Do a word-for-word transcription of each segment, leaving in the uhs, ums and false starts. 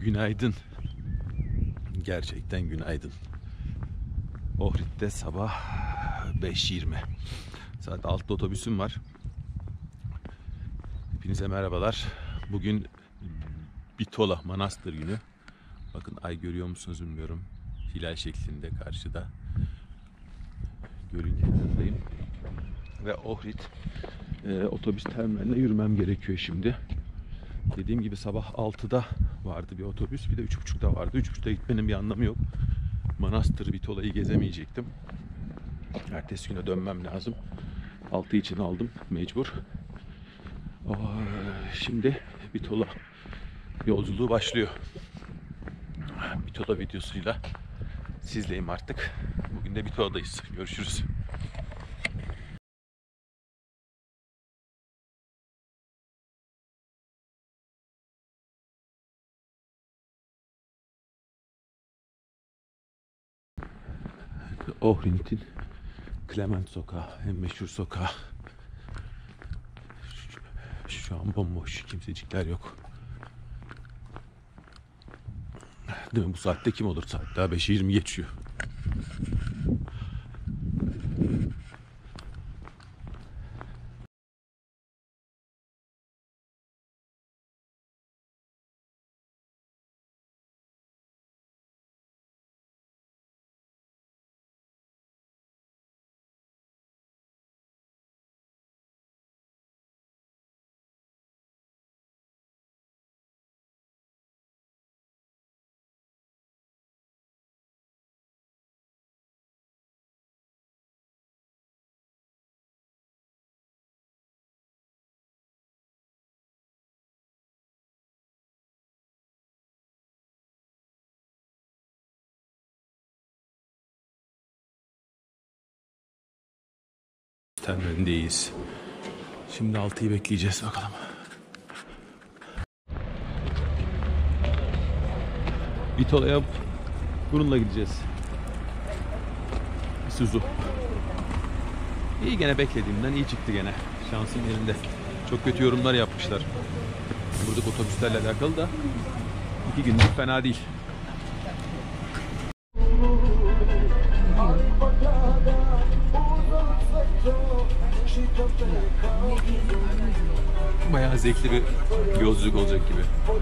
Günaydın. Gerçekten günaydın. Ohrid'de sabah beş yirmi. Saat altıda otobüsüm var. Hepinize merhabalar. Bugün Bitola Manastır günü. Bakın ay görüyor musunuz bilmiyorum. Hilal şeklinde karşıda. Gölün kenarındayım. Ve Ohrid e, otobüs terminaline yürümem gerekiyor şimdi. Dediğim gibi sabah altıda vardı bir otobüs. Bir de üç buçukta vardı. üç buçukta gitmenin bir anlamı yok. Manastır Bitola'yı gezemeyecektim. Ertesi güne dönmem lazım. altı için aldım mecbur. Şimdi Bitola yolculuğu başlıyor. Bitola videosuyla sizleyim artık. Bugün de Bitola'dayız. Görüşürüz. Ohrid'in Clement Sokağı, en meşhur sokağı. Şu an bomboş, kimsecikler yok. Değil mi? Bu saatte kim olur? Saat daha beş yirmi geçiyor. Terminalindeyiz. Şimdi altıyı bekleyeceğiz bakalım. Bitola'ya bununla gideceğiz. Isuzu. İyi, gene beklediğimden iyi çıktı gene. Şansım yerinde. Çok kötü yorumlar yapmışlar. Buradaki otobüslerle alakalı da iki günlük fena değil. Bayağı zevkli bir yolculuk olacak gibi.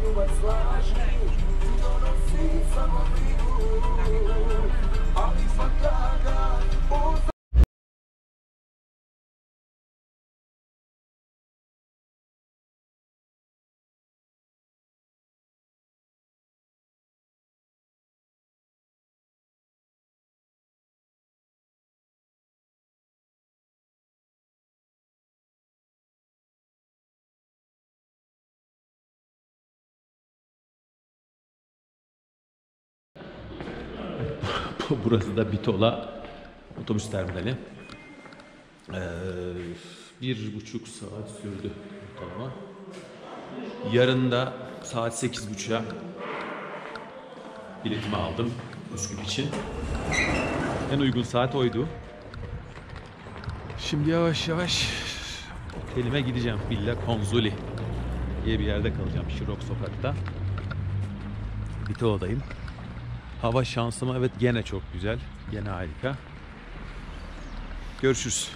Burası da Bitola otobüs terminali. Ee, bir buçuk saat sürdü ortalama. Yarın da saat sekiz buçuğa biletimi aldım Üsküp için. En uygun saat oydu. Şimdi yavaş yavaş otelime gideceğim. Villa Konzuli diye bir yerde kalacağım. Şirok sokakta. Bitola'dayım. Hava şansıma evet gene çok güzel. Gene harika. Görüşürüz.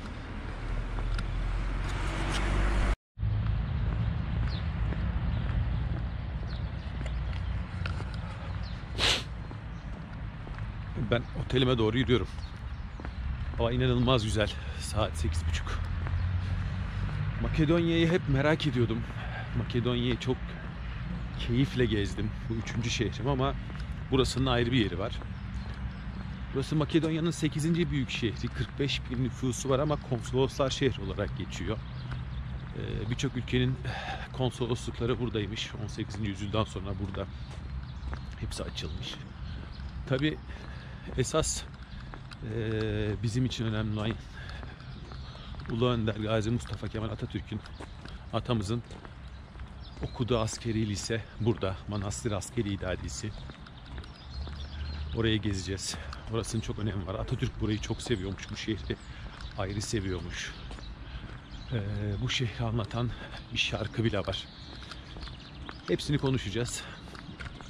Ben otelime doğru yürüyorum. Hava inanılmaz güzel. Saat sekiz buçuk. Makedonya'yı hep merak ediyordum. Makedonya'yı çok keyifle gezdim. Bu üçüncü şehrim ama burasının ayrı bir yeri var. Burası Makedonya'nın sekizinci büyük şehri. kırk beş bin nüfusu var ama konsoloslar şehri olarak geçiyor. Ee, Birçok ülkenin konsoloslukları buradaymış. on sekizinci yüzyıldan sonra burada hepsi açılmış. Tabii esas e, bizim için önemli olan Ulu Önder Gazi Mustafa Kemal Atatürk'ün, atamızın okuduğu askeri lise burada. Manastır Askeri İdadisi. Orayı gezeceğiz. Orasının çok önemi var. Atatürk burayı çok seviyormuş. Bu şehri ayrı seviyormuş. Ee, bu şehri anlatan bir şarkı bile var. Hepsini konuşacağız.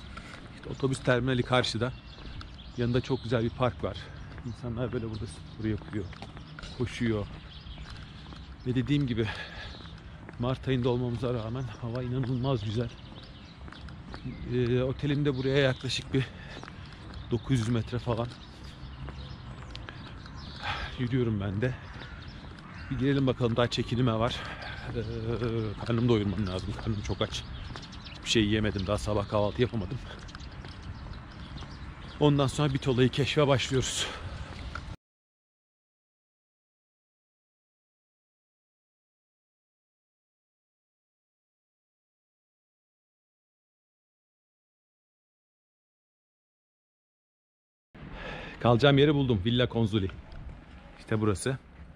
Otobüs terminali karşıda. Yanında çok güzel bir park var. İnsanlar böyle burada spor yapıyor, koşuyor. Ve dediğim gibi Mart ayında olmamıza rağmen hava inanılmaz güzel. Ee, otelim de buraya yaklaşık bir dokuz yüz metre falan. Yürüyorum ben de. Bir girelim bakalım, daha çekilme var. Ee, karnımı doyurmam lazım. Karnım çok aç. Hiçbir şey yiyemedim. Daha sabah kahvaltı yapamadım. Ondan sonra Bitola'yı keşfe başlıyoruz. Kalacağım yeri buldum. Villa Konzuli. İşte burası.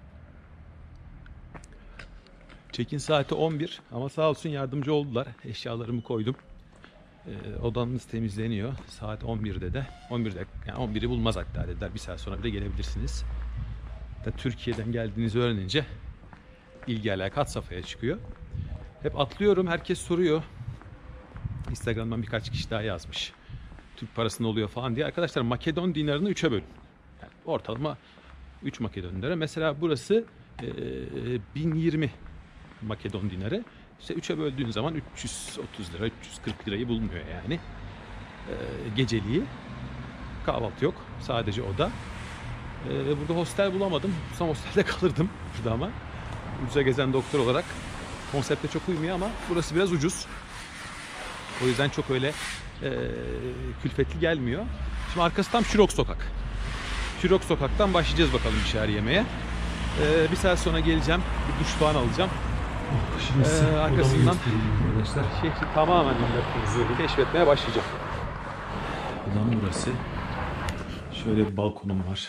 Check-in saati on bir ama sağ olsun yardımcı oldular. Eşyalarımı koydum. Ee, odanız temizleniyor. Saat on birde de. on birde yani on biri bulmaz hatta dediler. Bir saat sonra bile gelebilirsiniz. Da Türkiye'den geldiğinizi öğrenince ilgi alaka had safhaya çıkıyor. Hep atlıyorum. Herkes soruyor. Instagram'dan birkaç kişi daha yazmış. Türk parasında oluyor falan diye. Arkadaşlar Makedon dinarını üçe bölün. Yani ortalama üç Makedon dinarı. Mesela burası e, bin yirmi Makedon dinarı. İşte üçe böldüğün zaman üç yüz otuz lira, üç yüz kırk lirayı bulmuyor yani. E, geceliği. Kahvaltı yok. Sadece oda. E, burada hostel bulamadım. Son hostelde kalırdım burada ama. Ucuza gezen doktor olarak konsepte çok uymuyor ama burası biraz ucuz. O yüzden çok öyle e, külfetli gelmiyor. Şimdi arkası tam Şirok Sokak. Şirok Sokak'tan başlayacağız bakalım bir şeyler yemeye. E, bir saat sonra geleceğim. Bir duş falan alacağım. E, arkasından şehri tamamen keşfetmeye başlayacağım. Odam burası. Şöyle bir balkonum var.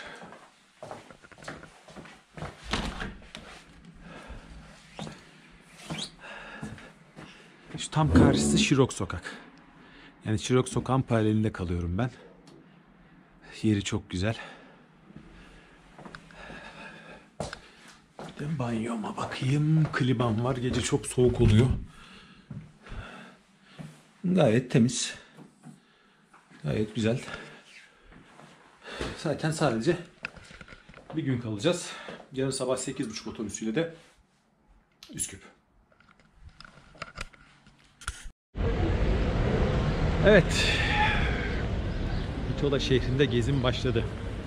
Şu tam karşısı Şirok Sokak. Yani Şirok Sokak'ın paralelinde kalıyorum ben. Yeri çok güzel. Bir de banyoma bakayım. Klimam var. Gece çok soğuk oluyor. Gayet temiz. Gayet güzel. Zaten sadece bir gün kalacağız. Yarın sabah sekiz buçuk otobüsüyle de Üsküp. Evet. Bitola şehrinde gezim başladı.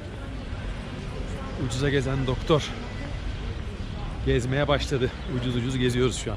Ucuza gezen doktor gezmeye başladı. Ucuz ucuz geziyoruz şu an.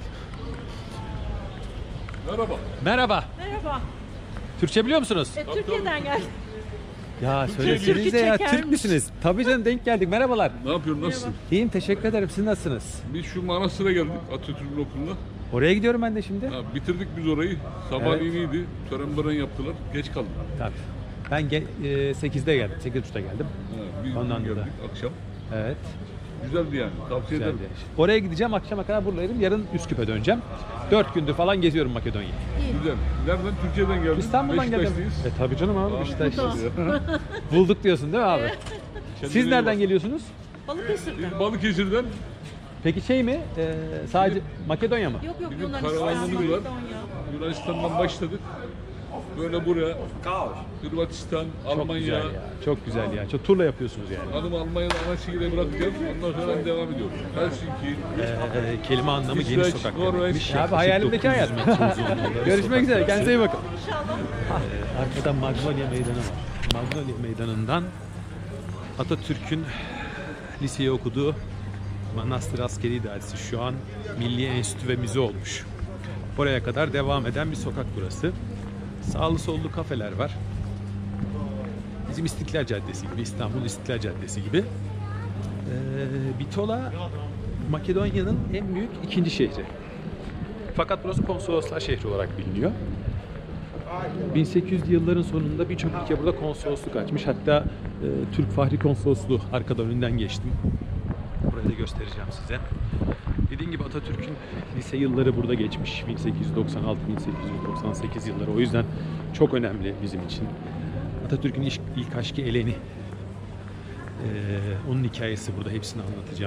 Merhaba. Merhaba. Merhaba. Türkçe biliyor musunuz? E, Türkiye'den geldim. Ya söylesenize ya, çeker Türk müsünüz? Tabii canım, denk geldik. Merhabalar. Ne yapıyorsun? Nasılsın? İyiyim, teşekkür ederim. Siz nasılsınız? Biz şu Manastır'a geldik Atatürk'ün okuluna. Oraya gidiyorum ben de şimdi. Ha, bitirdik biz orayı. Sabahleyin iyiydi. Tören bören yaptılar. Geç kaldık. Tabii. Ben ge- e, sekizde geldim. sekiz buçukta geldim. Ha, biz Ondan geldik da. akşam. Evet. Güzeldi yani. Tavsiye Güzeldi. ederim. Oraya gideceğim. Akşama kadar buradayım. Yarın Üsküp'e döneceğim. Dört gündür falan geziyorum Makedonya'yı. Güzel. Nereden? Türkiye'den geldin. İstanbul'dan geldim. Beşiktaşlıyız. E tabii canım abi, Aa, Beşiktaş. güzel. Bulduk diyorsun değil mi abi? Siz Kendine iyi nereden bak. geliyorsunuz? Balıkesir'den. Biz Balıkesir'den Peki şey mi? E, sadece Makedonya mı? Yok yok bizim Yunanistan, karavanımız var. Makedonya. Yunanistan'dan başladık. Böyle buraya Hırvatistan, Çok Almanya. güzel ya. Çok güzel ya. Çok turla yapıyorsunuz yani. Hanım Almanya'da ana şehirde bırakacağım. Ondan sonra ben devam ediyorum. Helsinki, Ee, kelime anlamı geniş İsveç, sokak Norveç. demekmiş. Abi hayalimdeki hayat. Görüşmek üzere. Kendinize iyi bakın. İnşallah. Ee, arkada Magnolia Meydanı var. Magnolia Meydanı'ndan Atatürk'ün liseyi okuduğu Manastır Askeri İdaresi şu an Milli Enstitü ve Müze olmuş. Oraya kadar devam eden bir sokak burası. Sağlı sollu kafeler var. Bizim İstiklal Caddesi gibi, İstanbul İstiklal Caddesi gibi. Ee, Bitola Makedonya'nın en büyük ikinci şehri. Fakat burası konsoloslar şehri olarak biliniyor. bin sekiz yüzlü yılların sonunda birçok ülke burada konsolosluk açmış. Hatta e, Türk Fahri Konsolosluğu arkada önünden geçtim. Burayı da göstereceğim size. Dediğim gibi Atatürk'ün lise yılları burada geçmiş. bin sekiz yüz doksan altı bin sekiz yüz doksan sekiz yılları. O yüzden çok önemli bizim için. Atatürk'ün ilk, ilk aşkı Eleni. Ee, onun hikayesi burada. Hepsini anlatacağım.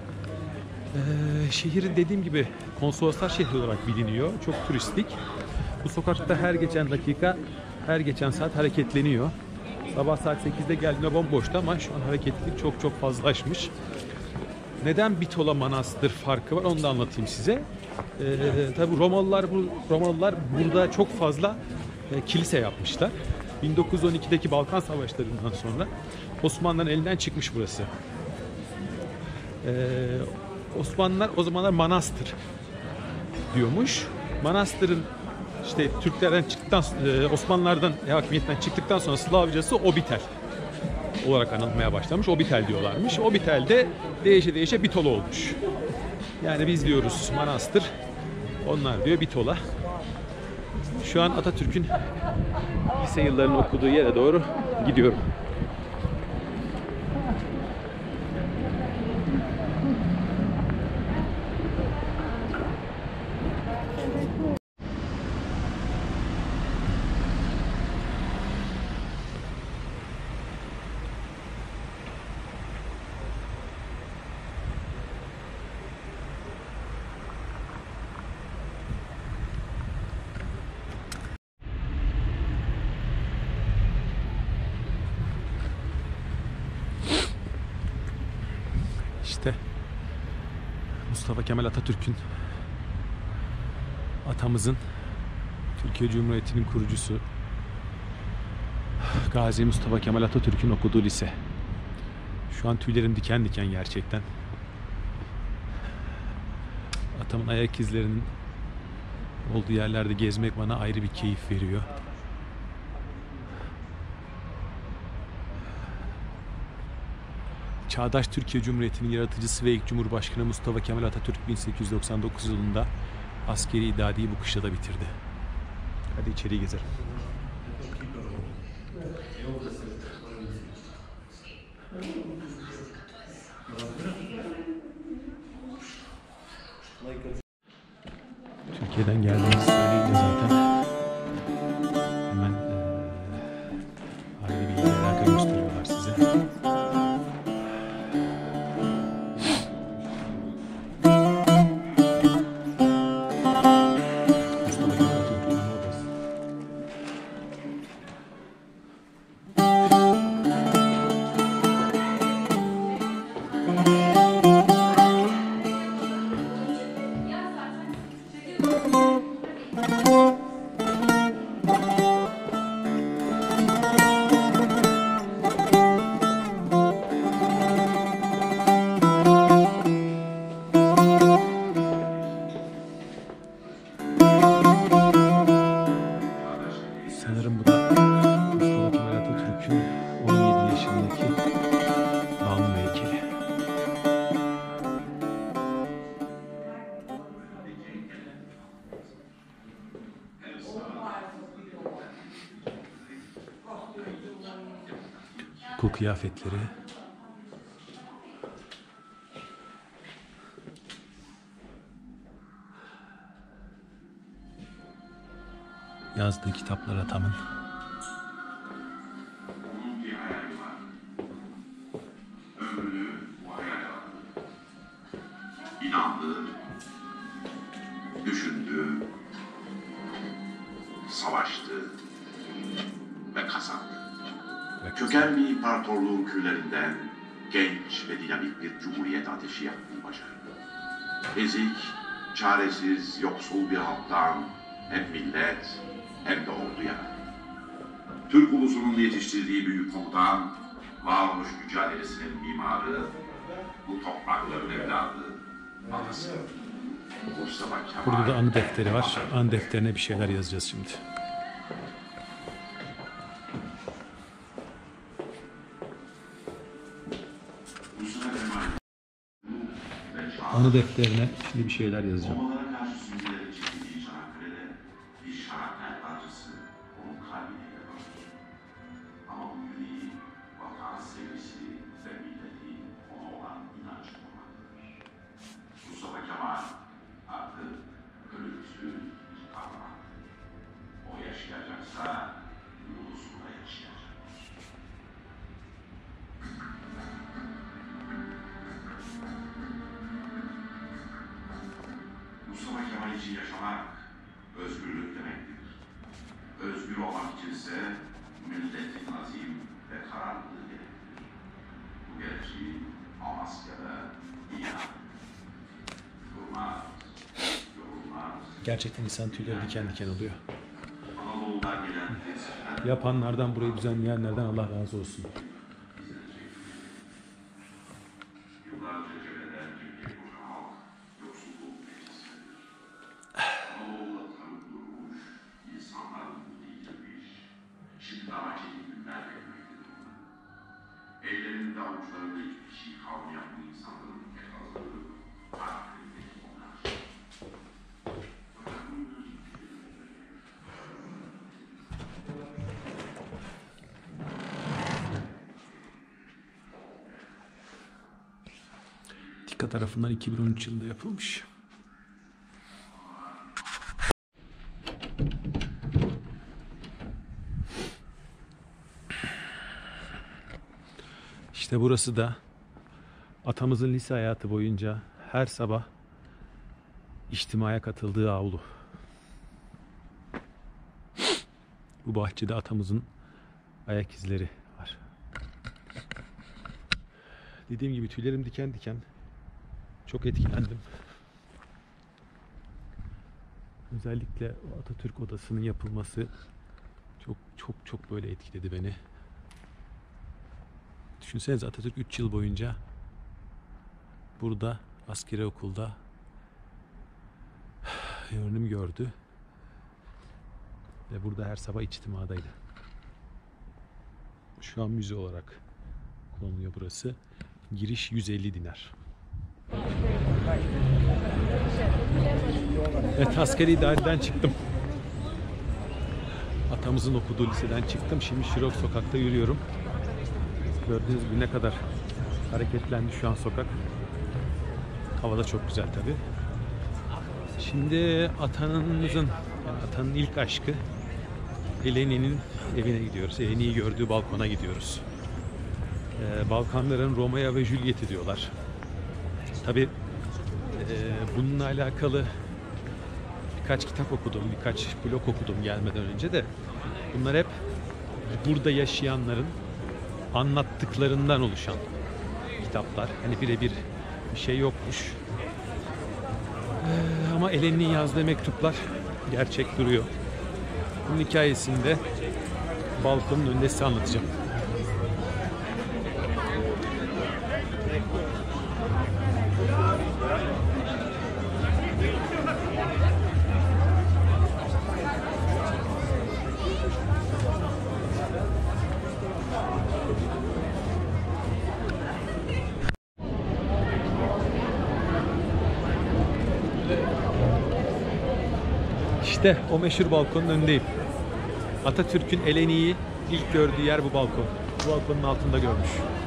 Ee, şehir dediğim gibi konsoloslar şehri olarak biliniyor. Çok turistik. Bu sokakta her geçen dakika her geçen saat hareketleniyor. Sabah saat sekizde geldiğimde bomboştu ama şu an hareketlilik çok çok fazlalaşmış. Neden Bitola Manastır farkı var onu da anlatayım size. Ee, tabii Romalılar bu Romalılar burada çok fazla e, kilise yapmışlar. bin dokuz yüz on ikideki Balkan Savaşları'ndan sonra Osmanlıların elinden çıkmış burası. Ee, Osmanlılar o zamanlar manastır diyormuş. Manastırın işte Türklerden çıktıktan e, Osmanlılardan hakimiyetten çıktıktan sonra Slavcası Obitel olarak anılmaya başlamış. Obitel diyorlarmış. Obitel de değişe değişe Bitola olmuş. Yani biz diyoruz manastır, onlar diyor Bitola. Şu an Atatürk'ün lise yıllarını okuduğu yere doğru gidiyorum. İşte Mustafa Kemal Atatürk'ün, atamızın, Türkiye Cumhuriyeti'nin kurucusu Gazi Mustafa Kemal Atatürk'ün okuduğu lise. Şu an tüylerim diken diken gerçekten. Atamın ayak izlerinin olduğu yerlerde gezmek bana ayrı bir keyif veriyor. Çağdaş Türkiye Cumhuriyeti'nin yaratıcısı ve ilk Cumhurbaşkanı Mustafa Kemal Atatürk bin sekiz yüz doksan dokuz yılında askeri idadiyi bu kışlada bitirdi. Hadi içeriye gezelim. Türkiye'den geldiğinizi söyleyince zaten hemen eee ayrı bir alaka gösteriyorlar size. Sanırım bu da Mustafa Kemal Atatürk'ün on yedi yaşındaki Balmum heykeli. Okul kıyafetleri. Yazdığı kitaplar atamın. İnandı, düşündü, savaştı ve kazandı. Köken bir imparatorluğun küllerinden genç ve dinamik bir cumhuriyet ateşi yakmayı başardı. Ezik, çaresiz, yoksul bir halktan hem millet hem de ordu yarattı. Türk ulusunun yetiştirdiği büyük komutan, varoluş mücadelesinin mimarı, bu toprakların evladı, anası. Mustafa Kemal. Burada da anı defteri var. Anı defterine bir şeyler yazacağız şimdi. Anı defterine şimdi bir şeyler yazacağım. Romalara karşı sürgülere çekildiği Çanakkale'de bir şarapnel acısı onun kalbine yaralanır. Ama bu yüreği, vatan sevgisi ve milleti ona olan inancı olmaktadır. Mustafa Kemal artık ölümsüz bir kahraman. O yaşayacaksa ulusunda yaşayacaktır. Mustafa Kemal için yaşamak özgürlük demektir. Özgür olmak içinse milletin azim ve kararlılığı gerektir. Bu gerçeği Amasya'da ilan. Durmaz, yorulmaz. Gerçekten insan tüyleri diken diken oluyor. Anadolu'dan gelen tesirler Yapanlardan, burayı düzenleyenlerden Allah razı olsun. yıllarca cebeden Türkiye koşan halk yoksulluk meclisidir. Anadolu'da tanık durmuş, insanlar umut yitirmiş, şimdi daha çetin günler görmektedir. Ellerinde avuçlarında hiçbir şey kalmayan bu insanların tek azlığı, harflerindeki onlar. Dikkat tarafından iki bin on üç yılında yapılmış. İşte burası da atamızın lise hayatı boyunca her sabah içtimaya katıldığı avlu. Bu bahçede atamızın ayak izleri var. Dediğim gibi tüylerim diken diken. Çok etkilendim. Özellikle o Atatürk Odası'nın yapılması çok çok çok böyle etkiledi beni. Düşünsenize, Atatürk üç yıl boyunca burada askeri okulda öğrenim gördü ve burada her sabah içtimadaydı. Şu an müze olarak kullanılıyor burası. Giriş yüz elli dinar. Evet, askeri daireden çıktım. Atamızın okuduğu liseden çıktım. Şimdi Şirok sokakta yürüyorum. Gördüğünüz gibi ne kadar hareketlendi şu an sokak. Hava da çok güzel tabii. Şimdi atanımızın, yani atanın ilk aşkı Eleni'nin evine gidiyoruz. Eleni'yi gördüğü balkona gidiyoruz. Ee, Balkanların Romeo ve Juliet'i diyorlar. Tabii e, bununla alakalı birkaç kitap okudum, birkaç blog okudum gelmeden önce de. Bunlar hep burada yaşayanların anlattıklarından oluşan kitaplar. Hani birebir bir şey yokmuş. Ee, ama Eleni'nin yazdığı mektuplar gerçek duruyor. Bunun hikayesini de balkonun önünde size anlatacağım. İşte o meşhur balkonun önündeyim. Atatürk'ün Eleni'yi ilk gördüğü yer bu balkon. Bu balkonun altında görmüş.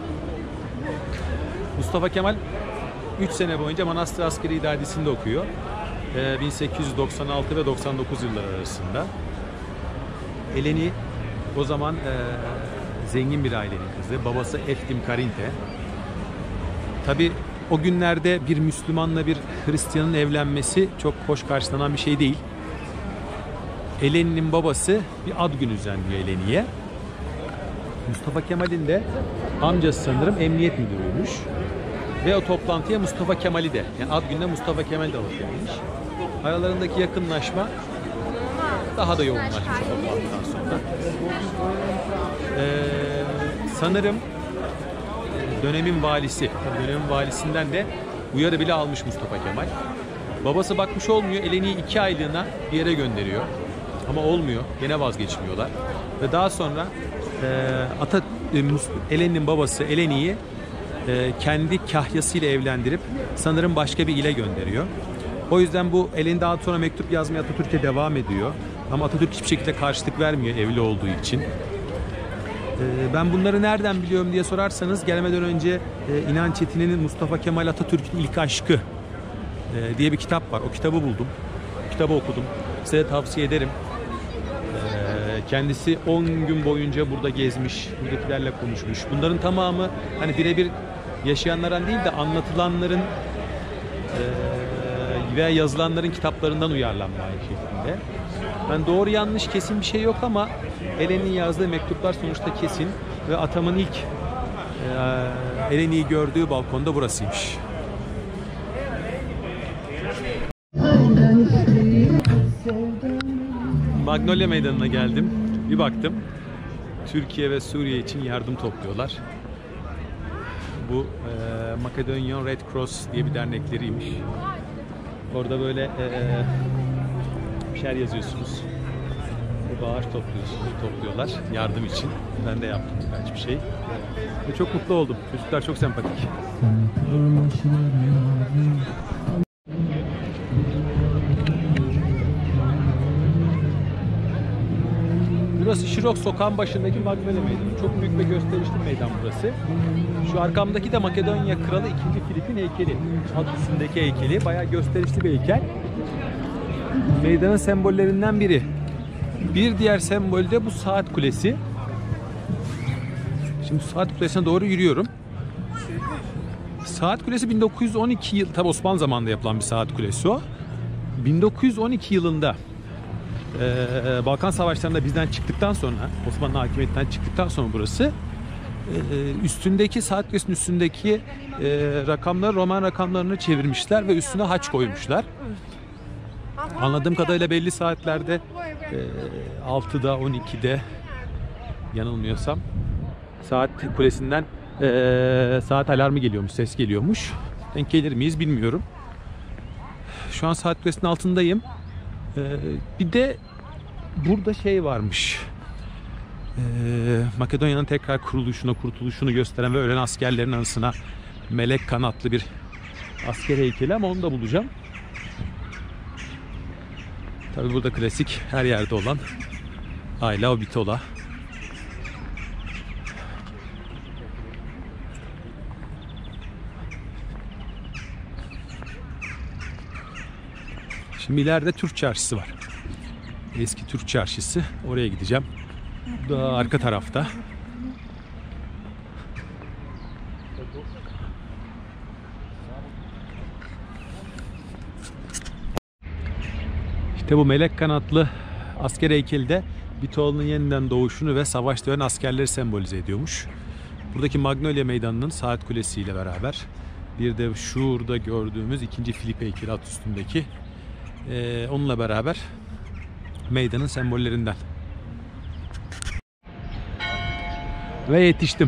Mustafa Kemal üç sene boyunca Manastır Askeri İdaresi'nde okuyor. Ee, bin sekiz yüz doksan altı ve doksan dokuz yılları arasında. Eleni o zaman e, zengin bir ailenin kızı. Babası Eftim Karinte. Tabi o günlerde bir Müslümanla bir Hristiyanın evlenmesi çok hoş karşılanan bir şey değil. Eleni'nin babası bir ad günü düzenliyor Eleni'ye. Mustafa Kemal'in de amcası sanırım emniyet müdürüymüş. Ve o toplantıya Mustafa Kemal'i de, yani ad gününe Mustafa Kemal de alıp gelmiş. Aralarındaki yakınlaşma daha da yoğunlaşmış o toplantıdan sonra. Ee, sanırım dönemin valisi, dönemin valisinden de uyarı bile almış Mustafa Kemal. Babası bakmış olmuyor, Eleni'yi iki aylığına bir yere gönderiyor. Ama olmuyor, gene vazgeçmiyorlar. Ve daha sonra e, Ata, e, Eleni'nin babası Eleni'yi e, kendi kahyasıyla evlendirip sanırım başka bir ile gönderiyor. O yüzden bu Eleni daha sonra mektup yazmaya Atatürk'e devam ediyor. Ama Atatürk hiçbir şekilde karşılık vermiyor evli olduğu için. E, ben bunları nereden biliyorum diye sorarsanız, gelmeden önce e, İnan Çetin'in Mustafa Kemal Atatürk'ün İlk Aşkı e, diye bir kitap var. O kitabı buldum. O kitabı okudum. Size de tavsiye ederim. Kendisi on gün boyunca burada gezmiş, buradakilerle konuşmuş. Bunların tamamı hani birebir yaşayanlardan değil de anlatılanların veya yazılanların kitaplarından uyarlanma şeklinde. Yani doğru yanlış kesin bir şey yok ama Eleni'nin yazdığı mektuplar sonuçta kesin ve atamın ilk e, Eleni'yi gördüğü balkonda burasıymış. Magnolia Meydanı'na geldim. Bir baktım. Türkiye ve Suriye için yardım topluyorlar. Bu e, Macedonian Red Cross diye bir dernekleriymiş. Orada böyle e, bir şeyler yazıyorsunuz. Bu bağış topluyorsunuz, topluyorlar yardım için. Ben de yaptım birkaç bir şey. Ve çok mutlu oldum. Çocuklar çok sempatik. Burası Şirok Sokağı'nın başındaki Magnolia Meydanı. Çok büyük ve gösterişli bir meydan burası. Şu arkamdaki de Makedonya Kralı ikinci. Filip'in heykeli. Alt üstündeki heykeli. Bayağı gösterişli bir heykel. Meydanın sembollerinden biri. Bir diğer sembol de bu saat kulesi. Şimdi saat kulesine doğru yürüyorum. Saat kulesi bin dokuz yüz on iki yıl, tabi Osmanlı zamanında yapılan bir saat kulesi o. bin dokuz yüz on iki yılında Ee, Balkan Savaşları'nda bizden çıktıktan sonra, Osmanlı hakimiyetinden çıktıktan sonra burası e, üstündeki saat kulesinin üstündeki e, rakamları Roman rakamlarını çevirmişler ve üstüne haç koymuşlar. Anladığım kadarıyla belli saatlerde e, altıda on ikide yanılmıyorsam saat kulesinden e, saat alarmı geliyormuş, ses geliyormuş. Denk gelir miyiz bilmiyorum. Şu an saat kulesinin altındayım. Ee, bir de burada şey varmış. Ee, Makedonya'nın tekrar kuruluşunu, kurtuluşunu gösteren ve ölen askerlerin anısına melek kanatlı bir asker heykeli ama onu da bulacağım. Tabii burada klasik her yerde olan I Love Bitola. Şimdi ileride Türk Çarşısı var. Eski Türk Çarşısı. Oraya gideceğim. Daha arka tarafta. İşte bu melek kanatlı asker heykeli de Bitoğlu'nun yeniden doğuşunu ve savaşta ölen askerleri sembolize ediyormuş. Buradaki Magnolia Meydanı'nın saat kulesiyle beraber bir de şurada gördüğümüz ikinci Filip heykeli at üstündeki Ee, onunla beraber meydanın sembollerinden. Ve yetiştim.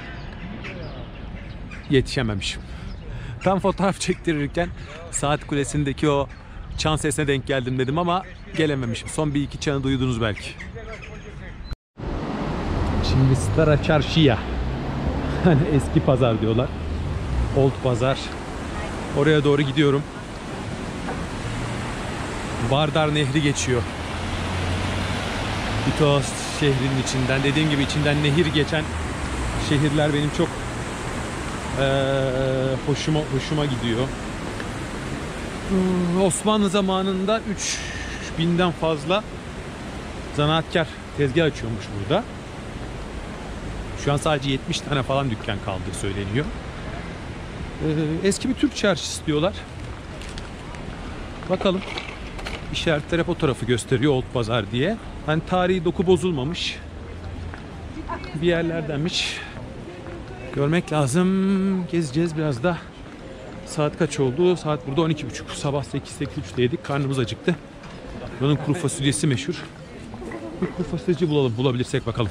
Yetişememişim. Tam fotoğraf çektirirken saat kulesindeki o çan sesine denk geldim dedim ama gelememişim. Son bir iki çanı duydunuz belki. Şimdi Stara Çarşıya. Hani eski pazar diyorlar. Old Pazar. Oraya doğru gidiyorum. Vardar Nehri geçiyor. Bitos şehrinin içinden. Dediğim gibi içinden nehir geçen şehirler benim çok ee, hoşuma hoşuma gidiyor. Hmm, Osmanlı zamanında üç binden fazla zanaatkar tezgah açıyormuş burada. Şu an sadece yetmiş tane falan dükkan kaldığı söyleniyor. Ee, eski bir Türk çarşısı diyorlar. Bakalım. İşaretler hep o tarafı gösteriyor, Old Pazar diye. Hani tarihi doku bozulmamış bir yerlerdenmiş. Görmek lazım. Gezeceğiz biraz da. Saat kaç oldu? Saat burada on iki buçuk. Sabah sekiz sekiz üçte yedik. Karnımız acıktı. Buranın kuru fasulyesi meşhur. Bir kuru fasulyeci bulalım. Bulabilirsek bakalım.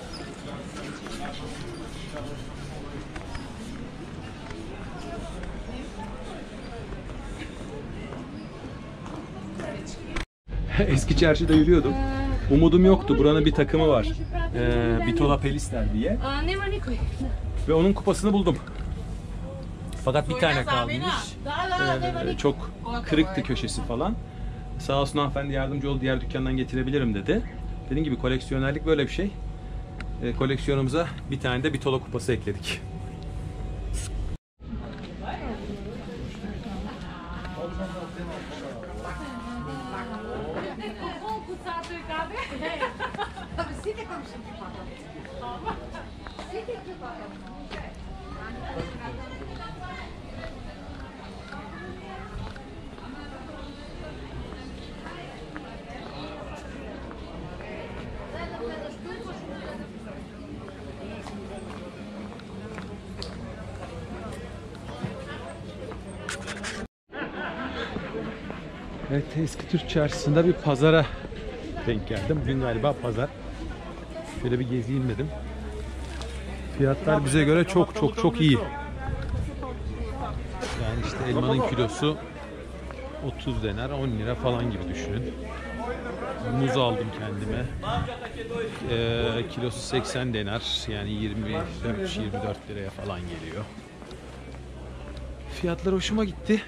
Eski çarşıda yürüyordum. Umudum yoktu. Buranın bir takımı var. Ee, Bitola Pelister diye. Ve onun kupasını buldum. Fakat bir tane kalmış. Ee, çok kırıktı köşesi falan. Sağ olsun hanımefendi yardımcı oldu. Diğer dükkandan getirebilirim dedi. Dediğim gibi koleksiyonerlik böyle bir şey. Ee, koleksiyonumuza bir tane de Bitola kupası ekledik. Evet, Eski Türk Çarşısı'nda bir pazara denk geldim. Bugün galiba pazar. Şöyle bir gezeyim dedim. Fiyatlar bize göre çok çok çok iyi. Yani işte elmanın kilosu otuz denar, on lira falan gibi düşünün. Muz aldım kendime. Ee, kilosu seksen denar, yani yirmi üç yirmi dört liraya falan geliyor. Fiyatlar hoşuma gitti.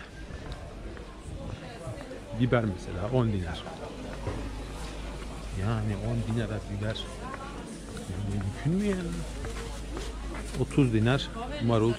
Biber mesela on dinar. Yani on dinara biber mümkün mü yani? otuz dinar marul.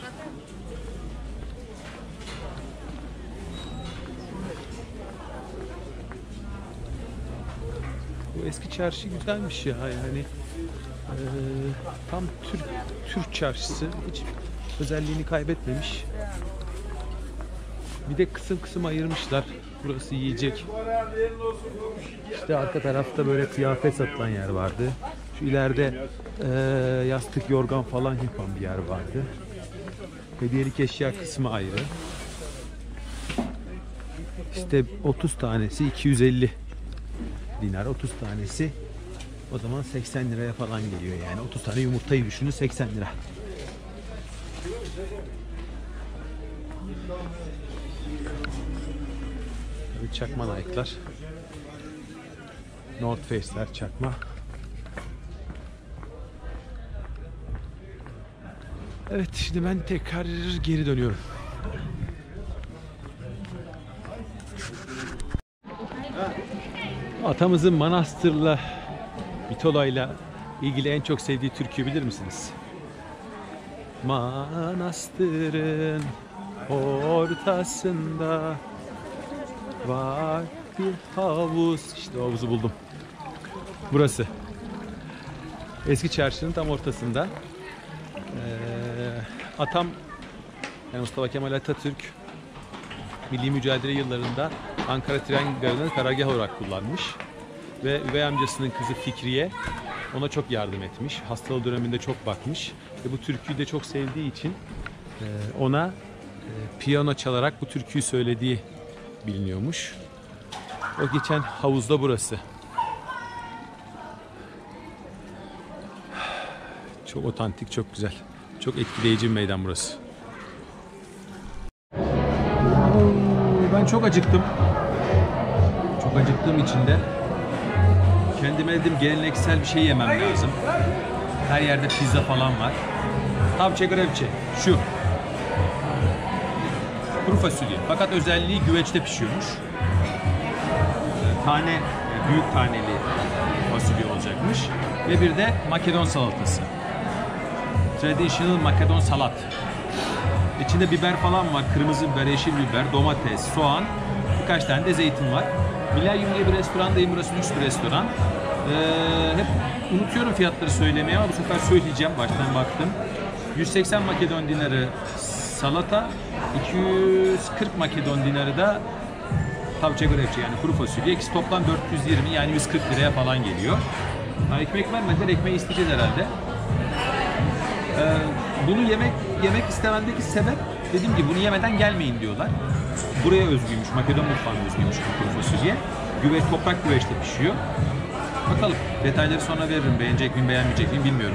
Bu eski çarşı güzelmiş ya, yani ee, tam Türk Türk çarşısı, hiç özelliğini kaybetmemiş. Bir de kısım kısım ayırmışlar. Burası yiyecek. İşte arka tarafta böyle kıyafet satılan yer vardı. Şu ileride e, yastık, yorgan falan yapan bir yer vardı. Hediyelik eşya kısmı ayrı. İşte otuz tanesi iki yüz elli dinar. otuz tanesi o zaman seksen liraya falan geliyor yani. otuz tane yumurtayı düşünün, seksen lira. Tabii çakma Nike'lar. North Face'ler çakma. Evet, şimdi ben tekrar geri dönüyorum. Atamızın Manastır'la, Bitola'yla ilgili en çok sevdiği türküyü bilir misiniz? Manastırın ortasında var bir havuz. İşte havuzu buldum. Burası. Eski çarşının tam ortasında. Ee, atam, yani Mustafa Kemal Atatürk, milli mücadele yıllarında Ankara Tren Garı'nı karargah olarak kullanmış. Ve üvey amcasının kızı Fikriye ona çok yardım etmiş. Hastalığı döneminde çok bakmış. Ve bu türküyü de çok sevdiği için ona piyano çalarak bu türküyü söylediği biliniyormuş. O geçen havuzda burası. Çok otantik, çok güzel. Çok etkileyici bir meydan burası. Ben çok acıktım. Çok acıktığım için de kendime dedim geleneksel bir şey yemem lazım. Her yerde pizza falan var. Tavçe grevçe. Şu. Kuru fasulye. Fakat özelliği güveçte pişiyormuş. Tane, büyük taneli fasulye olacakmış. Ve bir de Makedon salatası. Traditional Makedon salat. İçinde biber falan var. Kırmızı biber, yeşil biber, domates, soğan. Birkaç tane de zeytin var. Milenyum diye bir restorandayım. Burası lüks bir restoran. Ee, hep unutuyorum fiyatları söylemeye ama bu sefer söyleyeceğim. Baştan baktım. yüz seksen Makedon dinarı salata, iki yüz kırk Makedon dinarı da tavçe grevçe, yani kuru fasulye. İkisi toplam dört yüz yirmi, yani yüz kırk liraya falan geliyor. Ha, ekmek vermediler. Ekmeği isteyeceğiz herhalde. Ee, bunu yemek yemek istemendeki sebep, dediğim gibi bunu yemeden gelmeyin diyorlar. Buraya özgüymüş, Makedon mutfağına özgüymüş bu kuru fasulye. Güveç, toprak güveçte pişiyor. Bakalım, detayları sonra veririm. Beğenecek miyim, beğenmeyecek miyim bilmiyorum.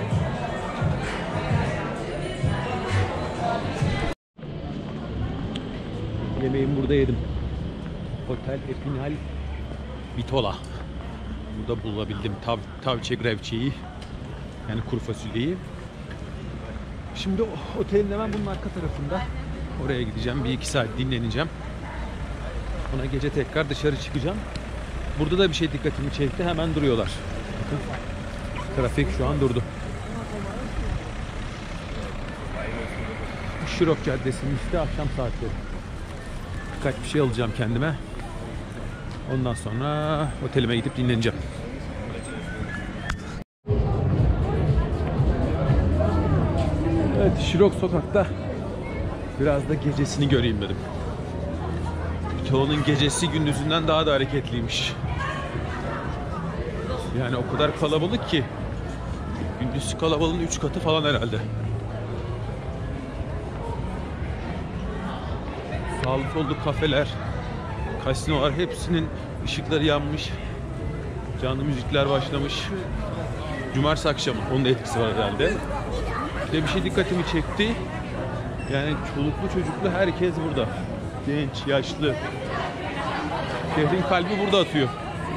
Yemeğimi burada yedim. Otel Epinal Bitola. Burada bulabildim tav tavçe grevçeyi, yani kuru fasulyeyi. Şimdi otelin hemen bunun arka tarafında. Oraya gideceğim. Bir iki saat dinleneceğim. Sonra gece tekrar dışarı çıkacağım. Burada da bir şey dikkatimi çekti. Hemen duruyorlar. Bakın. Trafik şu an durdu. Şirok Caddesi'nin işte akşam saatleri. Birkaç bir şey alacağım kendime. Ondan sonra otelime gidip dinleneceğim. Evet, Şirok sokakta biraz da gecesini göreyim dedim. Bitola'nın gecesi gündüzünden daha da hareketliymiş. Yani o kadar kalabalık ki gündüz kalabalığın üç katı falan herhalde. Sağlı sollu kafeler, kasinolar hepsinin ışıkları yanmış. Canlı müzikler başlamış. Cumartesi akşamı. Onun da etkisi var herhalde. İşte bir şey dikkatimi çekti. Yani çoluklu çocuklu herkes burada. Genç, yaşlı. Şehrin kalbi burada atıyor.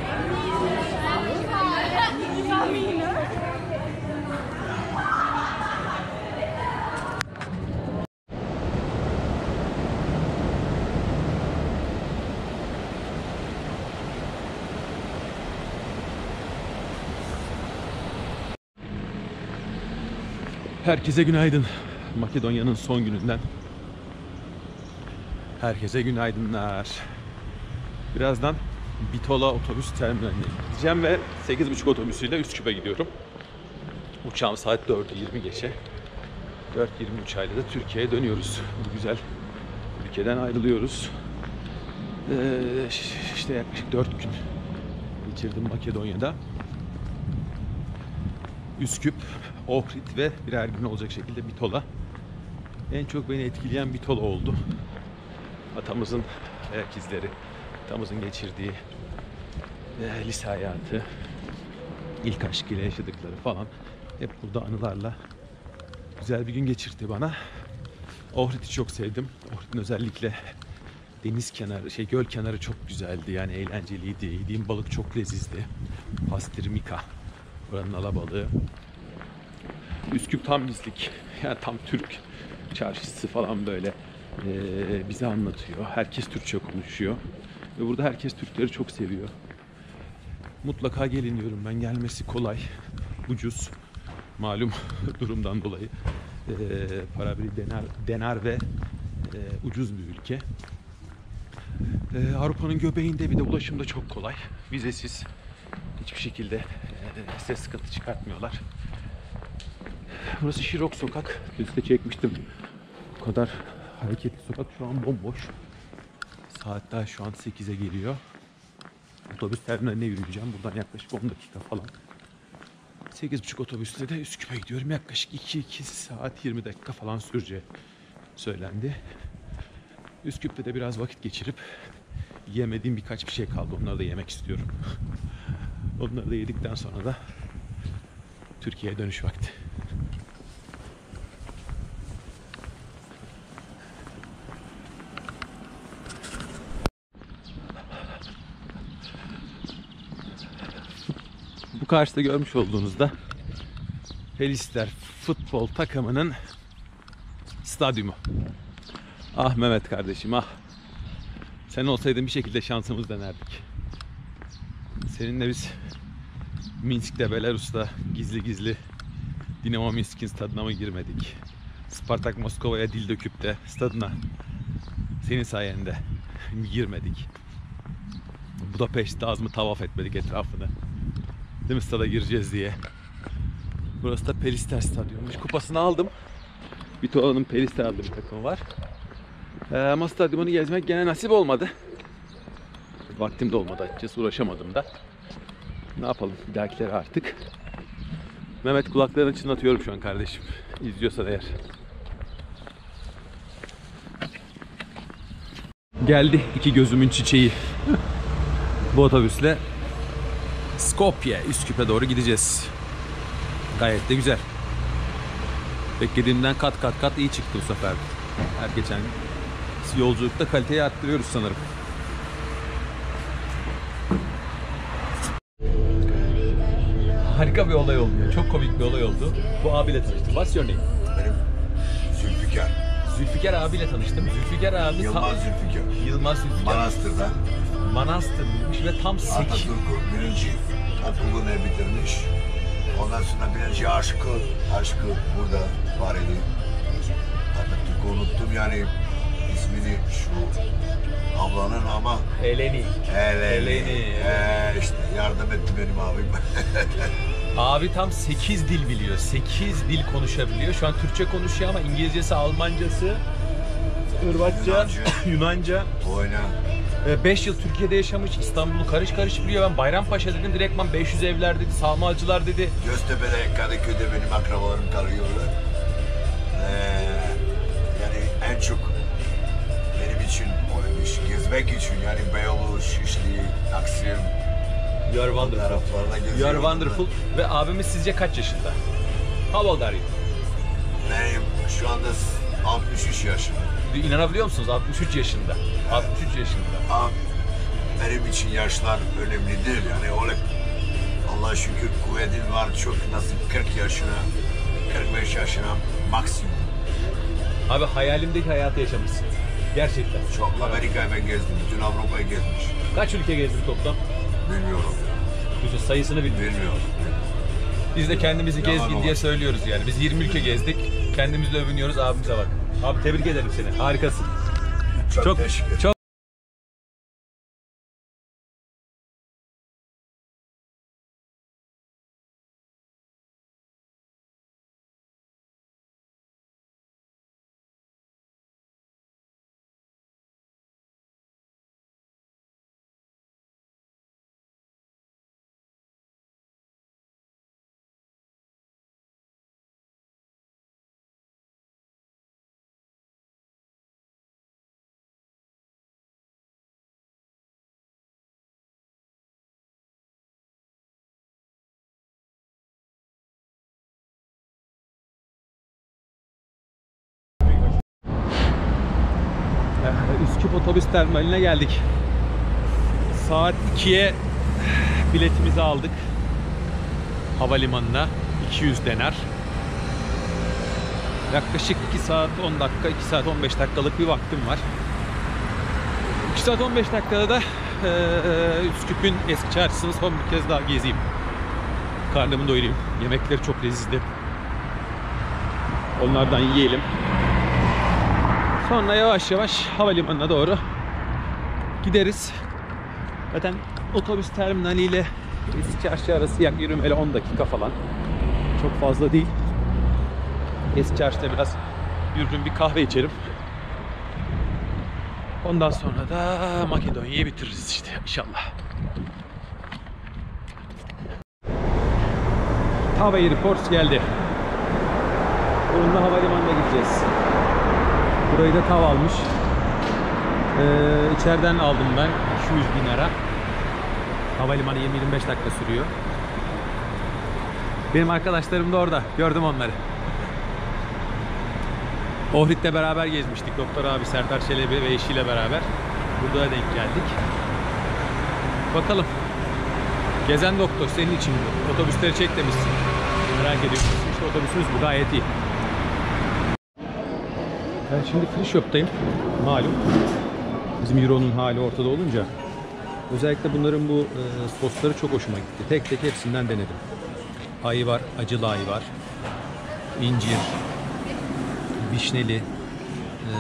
Herkese günaydın. Makedonya'nın son gününden. Herkese günaydınlar. Birazdan Bitola otobüs terminaline gideceğim ve sekiz buçuk otobüsüyle Üsküp'e gidiyorum. Uçağım saat dördü yirmi geçe. dört yirmi üç ayda da Türkiye'ye dönüyoruz. Bu güzel ülkeden ayrılıyoruz. Ee, işte yaklaşık dört gün geçirdim Makedonya'da. Üsküp, Ohrid ve birer gün olacak şekilde Bitola. En çok beni etkileyen Bitola oldu. Atamızın ayak izleri, atamızın geçirdiği e, lise hayatı, ilk aşkıyla yaşadıkları falan hep burada anılarla güzel bir gün geçirdi bana. Ohrid'i çok sevdim. Ohrid'in özellikle deniz kenarı, şey göl kenarı çok güzeldi. Yani eğlenceliydi. Yediğim balık çok lezizdi. Pastrmika, oranın alabalığı. Üsküp tam bizlik. Yani tam Türk çarşısı falan böyle ee, bize anlatıyor. Herkes Türkçe konuşuyor. Ve burada herkes Türkleri çok seviyor. Mutlaka gelin diyorum ben. Gelmesi kolay, ucuz. Malum durumdan dolayı ee, para biri denar, denar ve e, ucuz bir ülke. Ee, Avrupa'nın göbeğinde, bir de ulaşım da çok kolay. Vizesiz. Hiçbir şekilde e, size sıkıntı çıkartmıyorlar. Burası Şirok sokak. Üstte çekmiştim. Bu kadar hareketli sokak şu an bomboş. Saat daha şu an sekize geliyor. Otobüs terminaline yürüyeceğim. Buradan yaklaşık on dakika falan. sekiz buçuk otobüsle de Üsküp'e gidiyorum. Yaklaşık iki iki saat yirmi dakika falan süreceği söylendi. Üsküp'te de biraz vakit geçirip yemediğim birkaç bir şey kaldı. Onları da yemek istiyorum. Onları da yedikten sonra da Türkiye'ye dönüş vakti. Bu karşıda görmüş olduğunuzda Helister futbol takımının stadyumu. Ah Mehmet kardeşim ah. Sen olsaydın bir şekilde şansımız denerdik. Seninle biz Minsk'te, Belarus'ta gizli gizli Dinamo Minsk'in stadına mı girmedik? Spartak Moskova'ya dil döküp de stadına senin sayende girmedik. Budapeşte az mı tavaf etmedik etrafını? Değil mi, stada gireceğiz diye. Burası da Pelister Stadyumuymuş. Kupasını aldım. Bitola'nın Pelister adlı bir takımı var. Ee, ama stadyumunu gezmek gene nasip olmadı. Vaktim de olmadı açıkçası, uğraşamadım da. Ne yapalım bir dahakileri artık. Mehmet kulaklarını çınlatıyorum şu an kardeşim. İzliyorsan eğer. Geldi iki gözümün çiçeği. Bu otobüsle Skopje, Üsküp'e doğru gideceğiz. Gayet de güzel. Beklediğimden kat kat kat iyi çıktı bu sefer. Her geçen yolculukta kaliteyi arttırıyoruz sanırım. Harika bir olay oldu ya. Çok komik bir olay oldu. Bu abiyle tanıştım. What's your name? Benim Zülfikar. Zülfikar abiyle tanıştım. Zülfikar abi Yılmaz tam... Zülfikar. Yılmaz Zülfikar. Manastır'da. Manastır'mış ve tam sekiz... Atatürk'ün birinci okulunu bitirmiş. Ondan sonra birinci aşkı, aşkı burada var idi. Atatürk'ü unuttum yani ismini şu ablanın ama Eleni. Eleni. Eleni. Ee, işte yardım etti benim abim. Abi tam sekiz dil biliyor. sekiz dil konuşabiliyor. Şu an Türkçe konuşuyor ama İngilizcesi, Almancası, Hırvatça, Yunanca. Yunanca. Oyna. beş yıl Türkiye'de yaşamış. İstanbul'u karış karış biliyor. Ben Bayrampaşa dedim. Direktman beş yüz evler dedi. Sağmalcılar dedi. Göztepe'de, Kadıköy'de benim akrabalarım kalıyorlar. Ee, yani en çok benim için o iş, gezi gezmek için yani Beyoğlu, Şişli, Taksim You are wonderful. taraflarına geziyorum. You are wonderful. Ve abimiz sizce kaç yaşında? How old are you? Benim şu anda altmış üç yaşında. İnanabiliyor musunuz? altmış üç yaşında. altmış üç yaşında. Ama benim için yaşlar önemli değil yani öyle Allah'a şükür kuvvetin var çok nasıl kırk yaşına, kırk beş yaşına maksimum. Abi hayalimdeki hayatı yaşamışsın. Gerçekten. Çok Amerika'yı ben gezdim, bütün Avrupa'yı gezmiş. Kaç ülke gezdin toplam? Bilmiyorum ya, Bütün sayısını bilmiyorum. bilmiyorum. Biz de kendimizi Yalan gezgin olur. diye söylüyoruz yani. Biz yirmi ülke gezdik. Kendimizle övünüyoruz. Abimize bak. Abi tebrik ederim seni. Harikasın. Çok, Çok teşekkür ederim. çok Üsküp otobüs terminaline geldik. Saat ikiye biletimizi aldık. Havalimanına iki yüz denar. Yaklaşık iki saat on dakika, iki saat on beş dakikalık bir vaktim var. iki saat on beş dakikada da e, Üsküp'ün eski çarşısını son bir kez daha gezeyim. Karnımı doyurayım. Yemekleri çok lezzetli. Onlardan yiyelim. Sonra yavaş yavaş havalimanına doğru gideriz. Zaten otobüs terminali ile eski çarşı arası yak yürümeyle on dakika falan. Çok fazla değil. Eski çarşıda biraz yürürüm, bir kahve içerim. Ondan sonra da Makedonya'yı bitiririz işte inşallah. Tava Airport geldi. Bununla havalimanına gideceğiz. Burayı da tav almış. Ee, içeriden aldım ben iki yüz dinara. Havalimanı yirmi yirmi beş dakika sürüyor. Benim arkadaşlarım da orada. Gördüm onları. Ohrid'le beraber gezmiştik. Doktor abi Serdar Çelebi ve eşiyle beraber. Burada da denk geldik. Bakalım. Gezen doktor senin için. Otobüsleri çek demişsin. Merak ediyorsun. İşte otobüsümüz bu, gayet iyi. Ben şimdi Free Shop'tayım. Malum. Bizim Euro'nun hali ortada olunca. Özellikle bunların bu e, sosları çok hoşuma gitti. Tek tek hepsinden denedim. Ayı var, acılı ayı var. İncir, vişneli. Ee,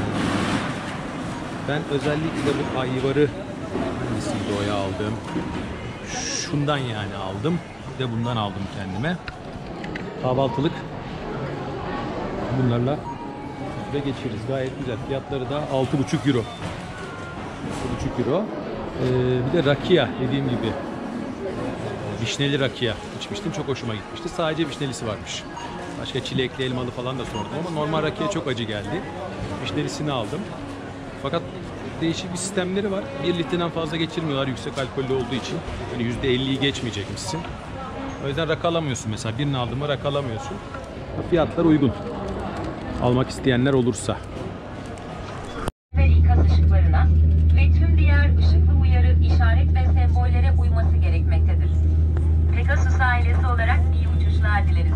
ben özellikle bu ayvarı, hangisiydi o ya aldığım? Şundan yani aldım. Bir de bundan aldım kendime. Kahvaltılık. Bunlarla ve geçiririz. Gayet güzel. Fiyatları da altı buçuk euro. altı buçuk euro. Ee, bir de rakia dediğim gibi. Vişneli rakia içmiştim. Çok hoşuma gitmişti. Sadece vişnelisi varmış. Başka çilekli, elmalı falan da sordum ama normal rakia çok acı geldi. Vişnelisini aldım. Fakat değişik bir sistemleri var. bir litreden fazla geçirmiyorlar yüksek alkollü olduğu için. Yani yüzde elliyi geçmeyecekmişsin. O yüzden rakı alamıyorsun mesela. Birini aldın mı rakı alamıyorsun. Fiyatlar uygun. Almak isteyenler olursa. Ve ikaz ışıklarına ve tüm diğer ışık ve uyarı, işaret ve sembollere uyması gerekmektedir. Pegasus ailesi olarak iyi uçuşlar dileriz.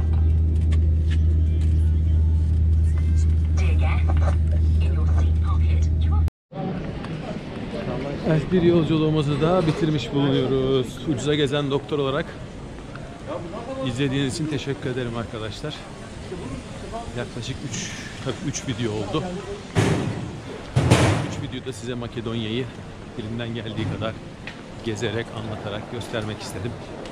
Dear guests, in your seat pocket, you are... Evet, bir yolculuğumuzu da bitirmiş bulunuyoruz. Ucuza gezen doktor olarak izlediğiniz için teşekkür ederim arkadaşlar. Yaklaşık üç tabii üç video oldu. üç videoda size Makedonya'yı elimden geldiği kadar gezerek, anlatarak göstermek istedim.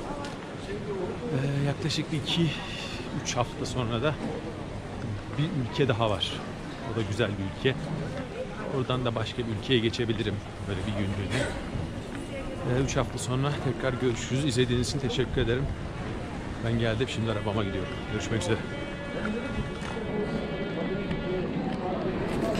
Ee, yaklaşık iki üç hafta sonra da bir ülke daha var. O da güzel bir ülke. Oradan da başka bir ülkeye geçebilirim böyle bir günlüğüne. üç hafta sonra tekrar görüşürüz. İzlediğiniz için teşekkür ederim. Ben geldim, şimdi arabama gidiyorum. Görüşmek üzere.